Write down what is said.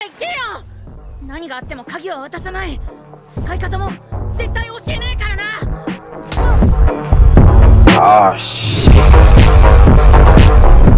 けよ。何があっても鍵は渡さない。使い方も絶対教えねえからな。 あーし。